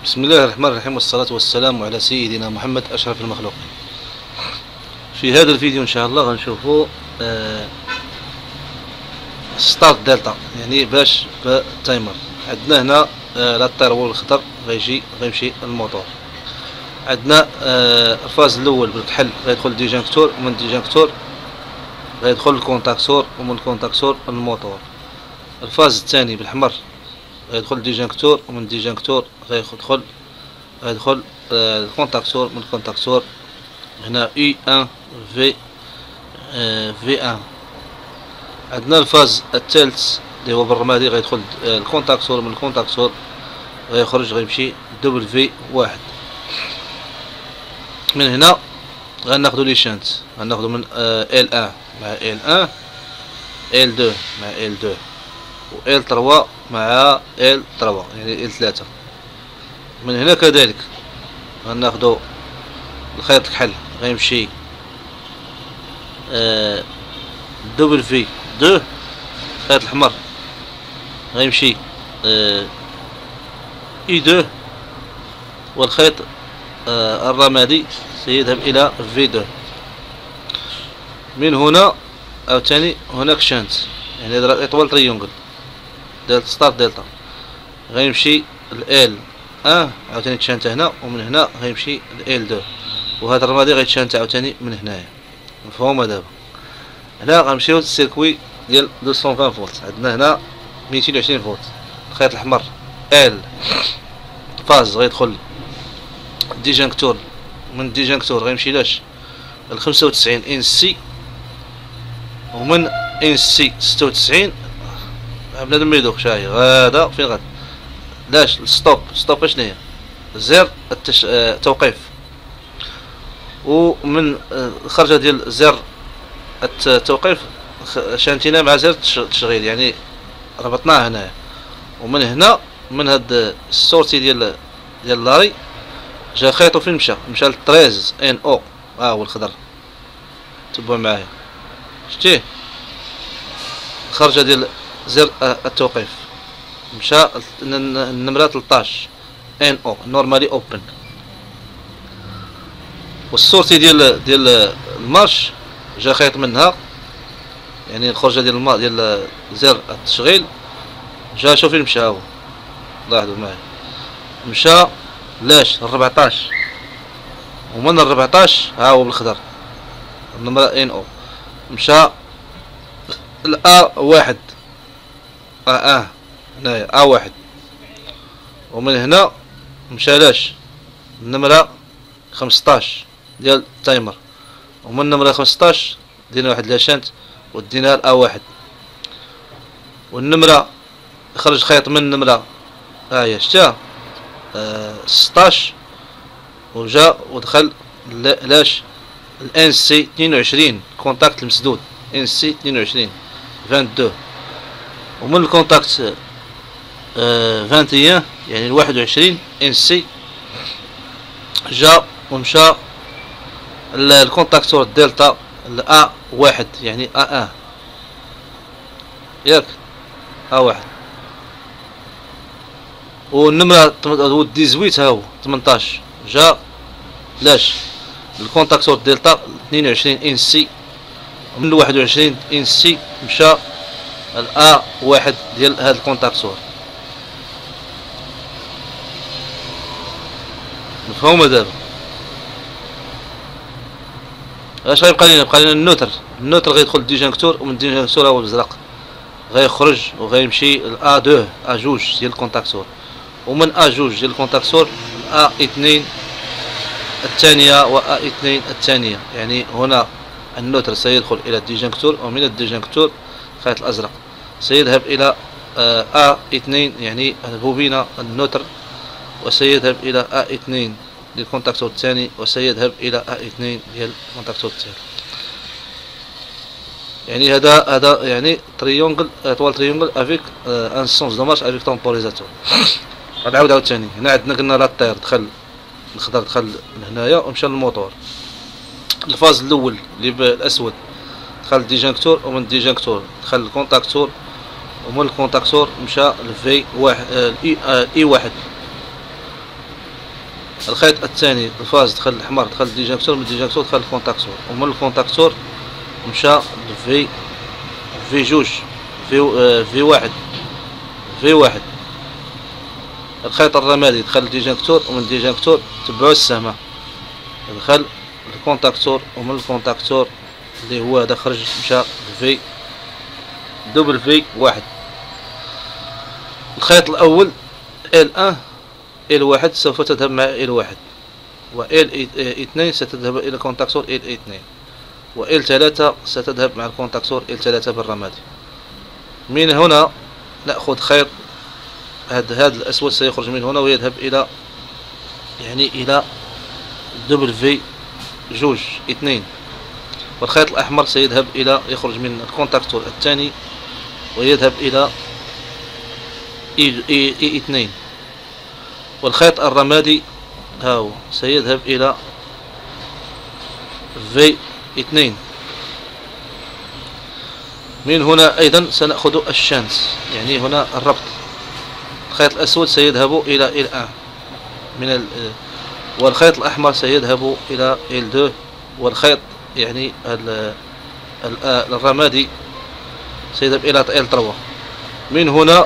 بسم الله الرحمن الرحيم، والصلاة والسلام على سيدنا محمد أشرف المخلوقين. في هذا الفيديو إن شاء الله غنشوفوا ستارت دلتا، يعني باش بالتايمر. عندنا هنا لاطير الخضر غيمشي الموتور. عندنا الفاز الأول بالكحل غيدخل الديجانكتور، ومن الديجانكتور غيدخل الكونتاكتور، ومن الكونتاكتور الموتور. الفاز الثاني بالحمر غيدخل الديجانكتور، ومن الديجانكتور غيدخل الكونتاكتور، من الكونتاكتور هنا U1 V1. عندنا الفاز الثالث اللي هو بالرمادي غيدخل الكونتاكتور، من الكونتاكتور غيمشي W1. من هنا غناخدو لي شانت، غناخدو من L1 مع L1، L2 مع L2، و L3 مع L3، يعني L3. من هنا كذلك غناخدو الخيط الكحل غيمشي W2، الخيط الحمر غيمشي E2، والخيط الرمادي سيذهب إلى V2. من هنا عاوتاني هناك شانت، يعني هذا إطوال تريونغل ديال ستارت دلتا، غيمشي ال L1 عاوتاني تشانت هنا، ومن هنا غيمشي ل L2، وهذا الرمادي غيتشانت عاوتاني من هنايا. مفهومة دابا؟ هنا غنمشيو للسيركوي ديال 220 فولت. عندنا هنا 220 فولت. الخيط الأحمر L فاز غيدخل الديجانكتور، من الديجانكتور غيمشي لاش ل 95 ان سي، ومن ان سي 96 بنادم ما يدوخش. هاهي غادا فين غادا لاش ستوب اشنو هي؟ زير التوقيف. ومن الخرجه ديال زر التوقيف شانتينا مع زر التشغيل، يعني ربطناه هنايا. ومن هنا من هاد السورتي ديال لاري جا خيطو فين مشى ل 13 ان او. هو الخضر، تبعوا معايا، شتيه الخرجه ديال زر التوقيف مشى النمره 13 ان او نورمالي اوبن. والسورتي ديال المارش جا خيط منها، يعني الخرجه ديال زر التشغيل جا. شوف فين مشى، هو لاحظوا معايا، مشى لاش 14، ومن 14 ها هو بالخضر النمره ان او مشى الA واحد، هنايا A1. ومن هنا مشى لاش النمرة 15 ديال التايمر، ومن النمرة 15 دينا واحد لاشانت وديناها لA1. والنمرة خرج خيط من النمرة هي شتاها 16، وجا ودخل لاش الان سي 22 كونتاكت المسدود ان سي 22 22. ومن الكونتاكت 21 يعني 21 ان سي جا ومشى الكونتاكتور دلتا A1، يعني A1 ياك A1. والنمرة 18 ها هو 18 جا لاش الكونتاكتور دلتا 22 ان سي، ومن 21 ان سي مشى الA1 ديال هاد الكونتاكتور. مفهومة دابا؟ اش غيبقى لينا؟ بقى لينا النوتر غيدخل الديجانكتور، ومن الديجانكتور هو الازرق غيخرج وغيمشي لA2 A2 ديال الكونتاكتور، ومن A2 ديال الكونتاكتور A2 الثانية و A2 الثانية. يعني هنا النوتر سيدخل إلى الديجانكتور، ومن الديجانكتور الخيط الأزرق سيذهب إلى A2، يعني البوبينة النوتر، وسيذهب إلى A2 للكونتاكتور الثاني، وسيذهب إلى A2 ديال الكونتاكتور الثالث. يعني هذا يعني تريونغل طوال تريونغل افيك ان سونس دو مارش افيك تمبوريزاتور. غنعاود عاوتاني. هنا عندنا قلنا لاطير دخل الخضر دخل لهنايا ومشى للموتور. الفاز الاول اللي بالاسود دخل الديجانكتور، ومن الديجانكتور دخل الكونتاكتور، ومن الكونتاكتور مشى لفي واحد اي واحد. الخيط الثاني الفاز دخل الأحمر، دخل الديجاكتور، من الديجاكتور دخل الكونتاكتور، ومن الكونتاكتور مشى في جوج، في واحد، في واحد. الخيط الرمادي دخل الديجاكتور، ومن الديجاكتور تبعو السهمة دخل الكونتاكتور، ومن الكونتاكتور اللي هو هذا خرج مشى في دوبل في واحد. الخيط الأول L1 L1 سوف تذهب مع L1، و L2 ستذهب إلى كونتاكتور L2، و L3 ستذهب مع الكونتاكتور L3 بالرمادي. من هنا نأخذ خيط هذا الأسود سيخرج من هنا ويذهب إلى إلى دبل في جوج 2، والخيط الأحمر سيذهب إلى يخرج من الكونتاكتور الثاني ويذهب إلى إي 2، والخيط الرمادي هاو سيذهب إلى في 2. من هنا أيضا سنأخذ الشانس، هنا الربط. الخيط الأسود سيذهب إلى L1 والخيط الأحمر سيذهب إلى L2، والخيط الرمادي سيذهب إلى L3. من هنا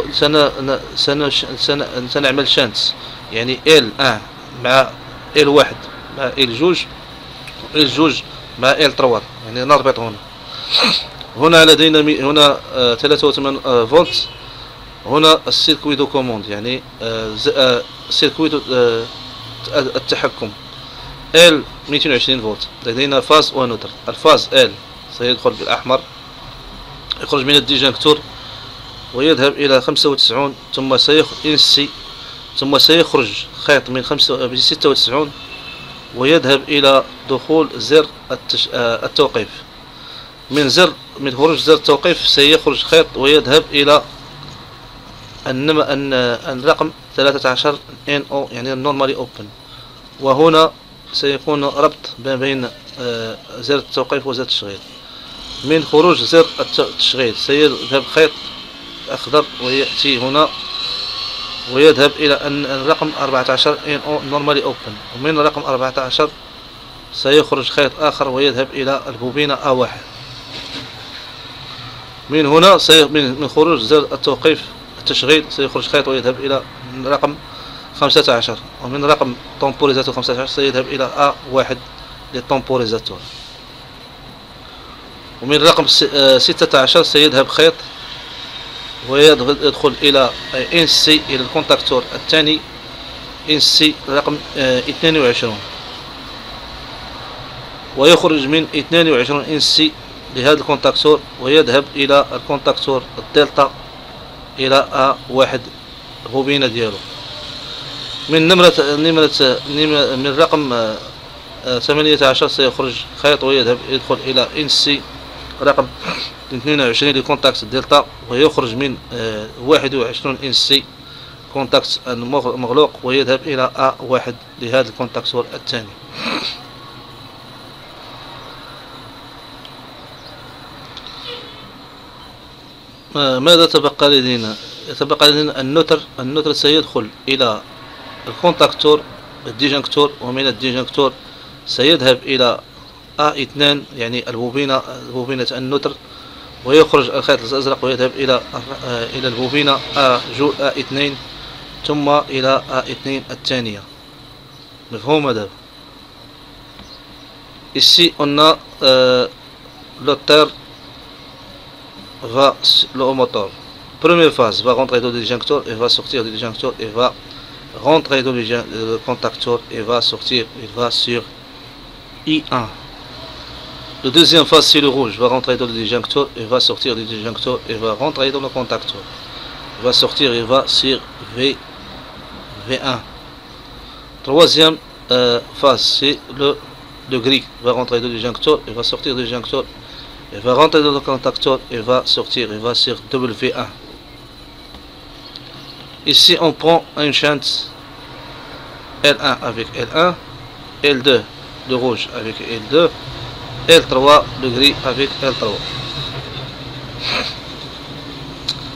سنعمل شانس، L1 مع L1 مع L2 L2 مع L3، نربط هنا لدينا هنا 83 فولت. هنا السيركوي دو كوموند، سيركوي التحكم L 220 فولت. لدينا فاز ونوتر. الفاز L سيدخل بالأحمر، يخرج من الديجاكتور ويذهب إلى 95، ثم سيخرج إنسي، ثم سيخرج خيط من 96 ويذهب إلى دخول زر التوقيف. من خروج زر التوقيف سيخرج خيط ويذهب إلى الرقم 13 NO، normally open، وهنا سيكون ربط ما بين زر التوقيف وزر التشغيل. من خروج زر التشغيل سيذهب خيط أخضر ويأتي هنا ويذهب إلى الرقم 14 NO normally open، ومن الرقم 14 سيخرج خيط آخر ويذهب إلى البوبينة A1. من هنا من خروج زر التوقيف التشغيل سيخرج خيط ويذهب إلى رقم 15، ومن رقم تومبوريزاتور 15 سيذهب إلى A1 للتومبوريزاتور، ومن رقم 16 سيذهب خيط ويدخل إلى NC إلى الكونتاكتور الثاني NC رقم 22، ويخرج من 22 NC لهذا الكونتاكتور ويذهب إلى الكونتاكتور الدلتا إلى A1 بوبينة ديالو. من رقم 18 سيخرج خيط يدخل إلى NC رقم 22 لكونتاكت دلتا، ويخرج من 21 NC كونتاكت مغلوق ويذهب إلى A1 لهذا الكونتاكتور الثاني. ماذا تبقى لدينا؟ يتبقى لدينا النوتر سيدخل إلى الكونتاكتور الديجاكتور، ومن الديجاكتور سيذهب إلى A2 البوبينة النوتر، ويخرج الخيط الأزرق ويذهب إلى البوبينة A2 ثم إلى A2 الثانية. مفهوم هذا؟ Ici on a le terre va le moteur. Première phase va rentrer dans le disjoncteur et va sortir du disjoncteur et va rentrer dans le contacteur et va sortir, il va sur I1. La deuxième phase c'est le rouge, va rentrer dans le disjoncteur et va sortir du disjoncteur et va rentrer dans le contacteur. Il va sortir et va sur V1. Troisième phase c'est le gris, va rentrer dans le disjoncteur et va sortir du disjoncteur. Il va rentrer dans le contacteur et va sortir, il va sur W1. Ici on prend une chante L1 avec L1, L2 le rouge avec L2, L3 le gris avec L3.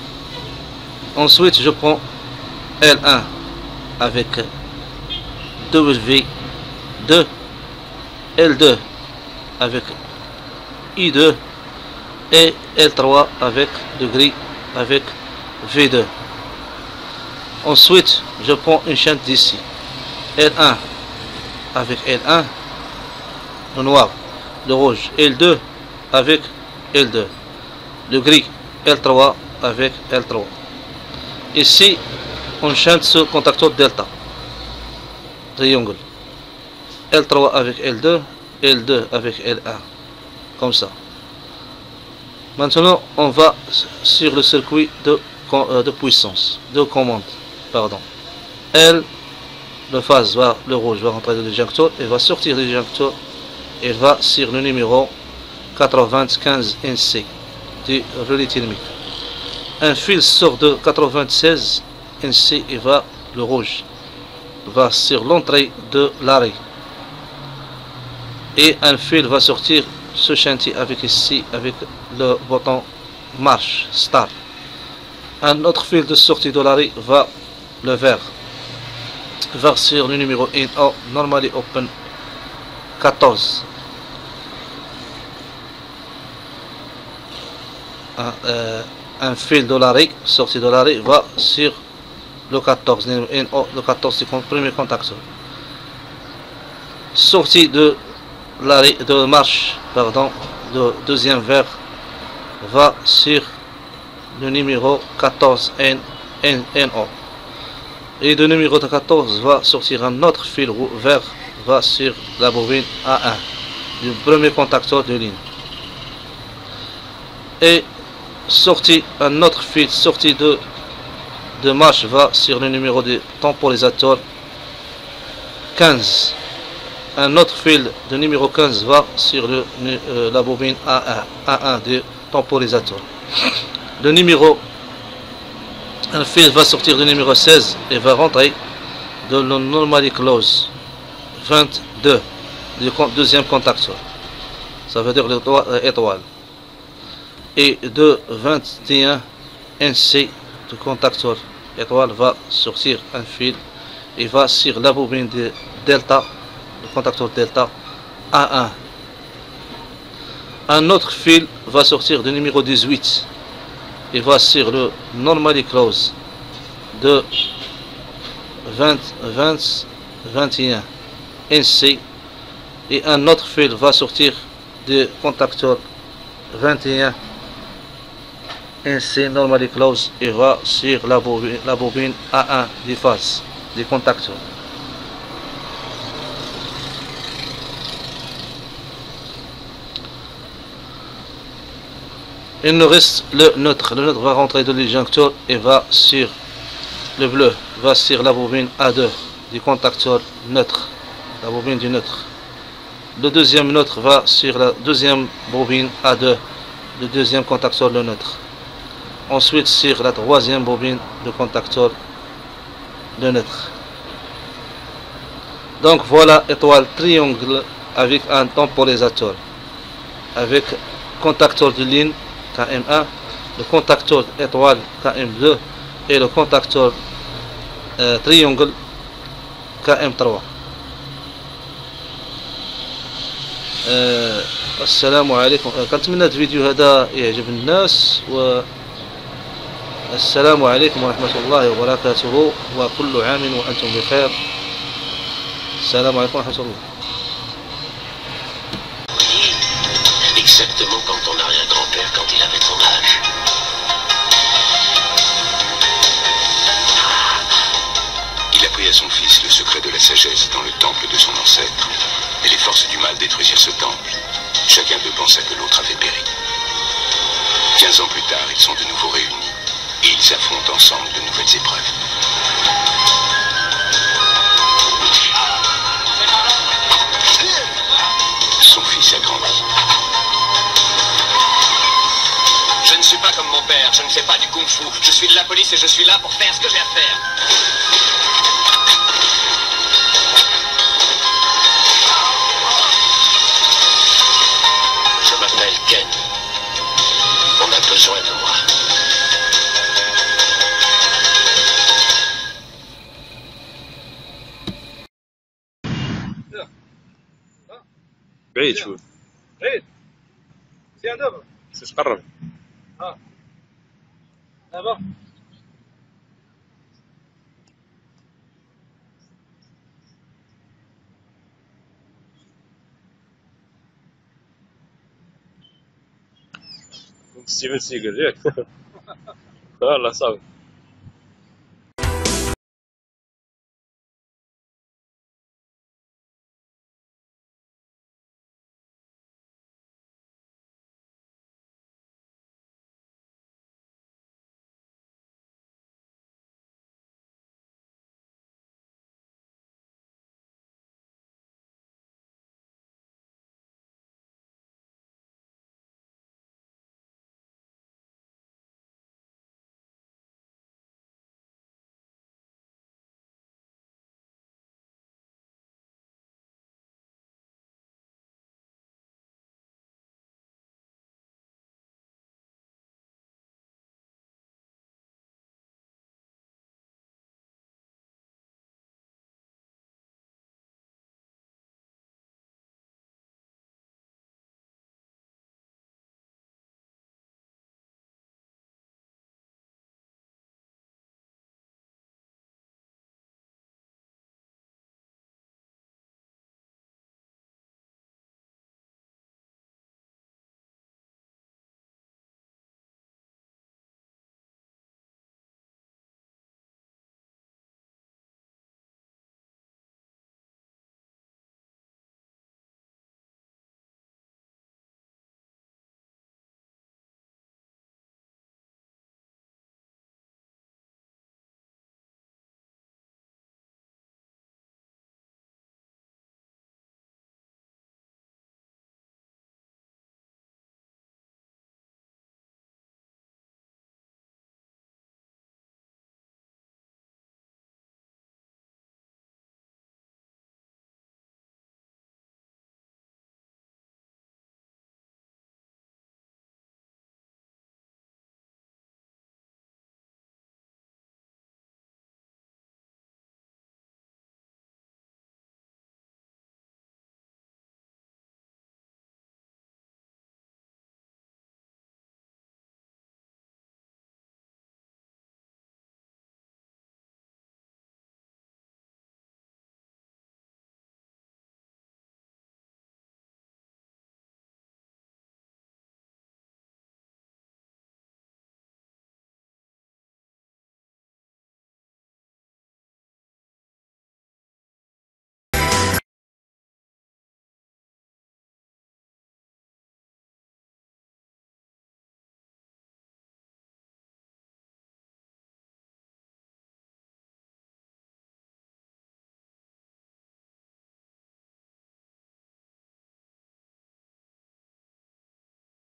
Ensuite je prends L1 avec W2, L2 avec I2 et L3 avec le gris avec V2. Ensuite, je prends une chaîne d'ici, L1 avec L1, le noir, le rouge, L2 avec L2, le gris, L3 avec L3. Ici, on chaîne ce contacteur delta, triangle, L3 avec L2, L2 avec L1, comme ça. Maintenant, on va sur le circuit de puissance, de commande, pardon. L, le phase va, le rouge va rentrer dans l'éjecteur, il va sortir de l'éjecteur, il va sur le numéro 95 NC du relais thermique. Un fil sort de 96 NC et va, le rouge, va sur l'entrée de l'arrêt. Et un fil va sortir ce chantier avec ici, avec le bouton marche, start. Un autre fil de sortie de l'arrêt va, le vert, va sur le numéro NO, normally open 14. Un fil de l'arrêt, sortie de l'arrêt, va sur le 14, NO, le 14 c'est le premier contacteur. Sortie de l'arrêt de marche, pardon, le deuxième vert va sur le numéro 14 NO. Et le numéro 14 va sortir un autre fil vert, va sur la bobine A1, du premier contacteur de ligne. Et sorti un autre fil sorti de marche va sur le numéro de temporisateur 15. Un autre fil de numéro 15 va sur la bobine A1 du temporisateur. Le numéro, un fil va sortir du numéro 16 et va rentrer dans le normally close 22 du deuxième contacteur. Ça veut dire l'étoile. Et de 21 NC du contacteur étoile va sortir un fil et va sur la bobine de delta, le contacteur delta A1. Un autre fil va sortir du numéro 18 et va sur le normally close de 21 NC et un autre fil va sortir du contacteur 21 NC normally close et va sur la bobine A1 des phases des contacteurs. Il nous reste le neutre. Le neutre va rentrer de l'éjecteur et va sur le bleu, va sur la bobine A2 du contacteur neutre, la bobine du neutre. Le deuxième neutre va sur la deuxième bobine A2, le deuxième contacteur le neutre. Ensuite sur la troisième bobine de contacteur le neutre. Donc voilà étoile triangle avec un temporisateur, avec contacteur de ligne KM1, le contacteur étoile KM2 et le contacteur triangle KM3. السلام عليكم. كنتمنى الفيديو هذا يعجب الناس، والسلام عليكم ورحمة الله وبركاته، وكل عام وأنتم بخير. السلام عليكم ورحمة الله. Exactement comme ton arrière-grand-père quand il avait ton âge. Il apprit à son fils le secret de la sagesse dans le temple de son ancêtre. Mais les forces du mal détruisirent ce temple. Chacun d'eux pensa que l'autre avait péri. 15 ans plus tard, ils sont de nouveau réunis. Et ils affrontent ensemble de nouvelles épreuves. Son fils a grandi. Je ne suis pas comme mon père, je ne fais pas du kung-fu. Je suis de la police et je suis là pour faire ce que j'ai à faire. Je m'appelle Ken. On a besoin de moi. بعيد شوي. بعيد مزيان دابا. خصك تقرب. دابا ستيفن سيجل ياك. والله صافي.